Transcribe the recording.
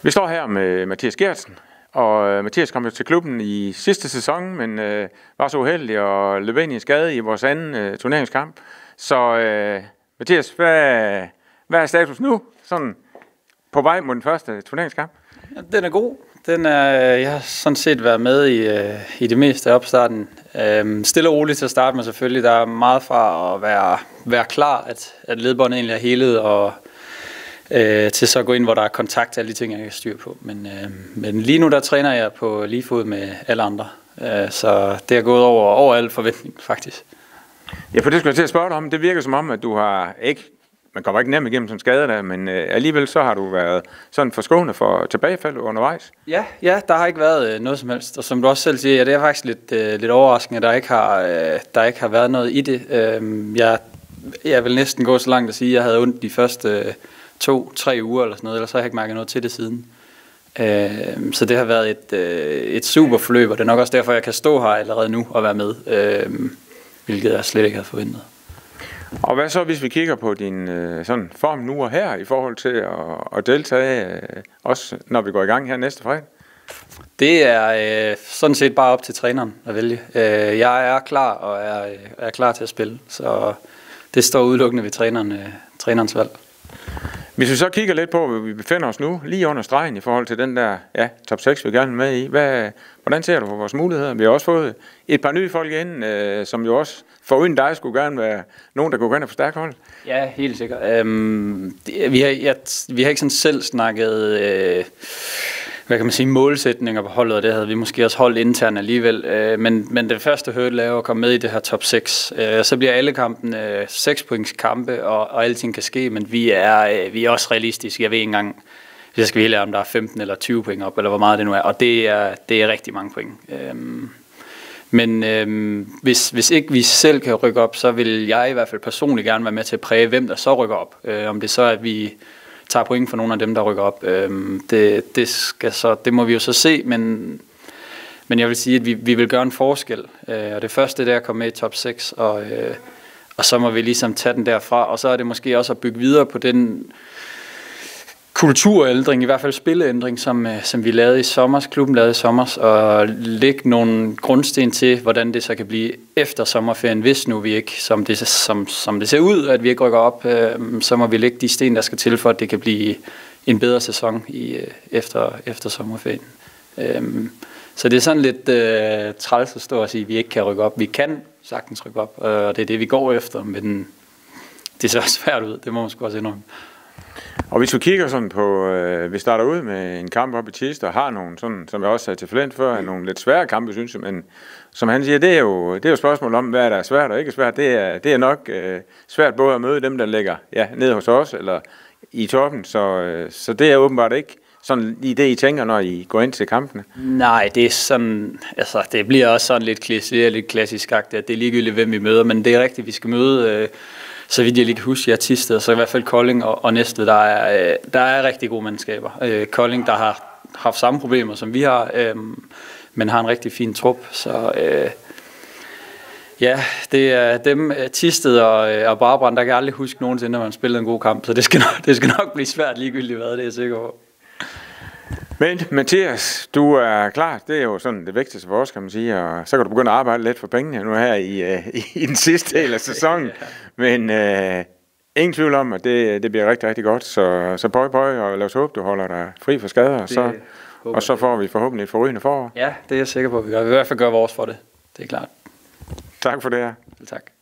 Vi står her med Mathias Geertsen, og Mathias kom jo til klubben i sidste sæson, men var så uheldig at løbe ind i en skade i vores anden turneringskamp. Så Mathias, hvad er status nu, sådan på vej mod den første turneringskamp? Ja, den er god. Jeg har sådan set været med i det meste af opstarten. Stille og roligt til at starte med selvfølgelig. Der er meget fra at være klar, at ledbåndet egentlig er helet, og til så at gå ind, hvor der er kontakt til alle de ting, jeg kan styre på. Men lige nu, der træner jeg på lige fod med alle andre. Så det er gået over al forventning, faktisk. Ja, for det skulle jeg til at spørge dig om. Det virker som om, at du har man kommer ikke nemt igennem sådan en skade der, men alligevel så har du været sådan forskånet for tilbagefald undervejs. Ja, der har ikke været noget som helst. Og som du også selv siger, det er faktisk lidt overraskende, at der ikke har været noget i det. Jeg vil næsten gå så langt at sige, at jeg havde ondt de første 2-3 uger eller sådan noget, ellers har jeg ikke mærket noget til det siden. Så det har været et super forløb, og det er nok også derfor, jeg kan stå her allerede nu og være med, hvilket jeg slet ikke havde forventet. Og hvad så, hvis vi kigger på din sådan form nu og her, i forhold til at deltage, også når vi går i gang her næste fredag? Det er sådan set bare op til træneren at vælge. Jeg er klar og er klar til at spille, så det står udelukkende ved trænerens valg. Hvis vi så kigger lidt på, hvor vi befinder os nu, lige under stregen i forhold til den der top 6, vi gerne vil med i. Hvordan ser du på vores muligheder? Vi har også fået et par nye folk ind, som jo også foruden dig skulle gerne være nogen, der kunne gå ind og forstærke holdet. Ja, helt sikkert. Vi har ikke sådan selv snakket hvad kan man sige, målsætninger på holdet, og det havde vi måske også holdt internt alligevel. Men det første hurdle er at komme med i det her top 6. Så bliver alle kampen 6 points kampe, og alting kan ske, men vi er også realistiske. Jeg ved ikke engang, hvis jeg skal vælge, om der er 15 eller 20 point op, eller hvor meget det nu er, og det er rigtig mange point. Men hvis ikke vi selv kan rykke op, så vil jeg i hvert fald personligt gerne være med til at præge, hvem der så rykker op. Om det så er, at vi tager point for nogle af dem, der rykker op. Det må vi jo så se, men jeg vil sige, at vi vil gøre en forskel. Og det første det er at komme med i top 6, og så må vi ligesom tage den derfra. Og så er det måske også at bygge videre på den kulturændring, i hvert fald spilleændring, som vi lavede i sommer, klubben lavede i sommer, og lægge nogle grundsten til, hvordan det så kan blive efter sommerferien, hvis nu vi ikke, som det ser ud, at vi ikke rykker op, så må vi lægge de sten, der skal til, for at det kan blive en bedre sæson efter sommerferien. Så det er sådan lidt træls at stå og sige, at vi ikke kan rykke op. Vi kan sagtens rykke op, og det er det, vi går efter, men det ser svært ud, det må man sgu også indrømme. Og hvis vi kigger sådan på, vi starter ud med en kamp op i Thisted, og har nogle sådan, som jeg også sagde til Flint før, nogle lidt svære kampe, synes jeg, men som han siger, det er jo et spørgsmål om, hvad der er svært og ikke svært. Det er nok svært både at møde dem, der ligger nede hos os, eller i toppen, så det er åbenbart ikke sådan lige det, I tænker, når I går ind til kampene. Nej, det er sådan, altså det bliver også sådan lidt kliché, lidt klassisk-agtigt, at det er ligegyldigt, hvem vi møder, men det er rigtigt, vi skal møde. Så vidt jeg lige kan huske, Thisted, så i hvert fald Kolding og Næstved, der er rigtig gode mandskaber. Kolding, der har haft samme problemer, som vi har, men har en rigtig fin trup. Så det er dem, Thisted og Brabrand, der kan aldrig huske nogensinde, når man spiller en god kamp. Så det skal nok blive svært ligegyldigt, hvad det er jeg sikker på. Men Mathias, du er klar. Det er jo sådan det vigtigste for os, kan man sige. Og så kan du begynde at arbejde lidt for pengene nu her i den sidste del af sæsonen. Men ingen tvivl om, at det bliver rigtig, rigtig godt. Så pøj, og lad os håbe, du holder dig fri for skader. Og så får vi forhåbentlig et forrygende forår. Ja, det er jeg sikker på, at vi gør. Vi vil i hvert fald gøre vores for det. Det er klart. Tak for det her. Tak.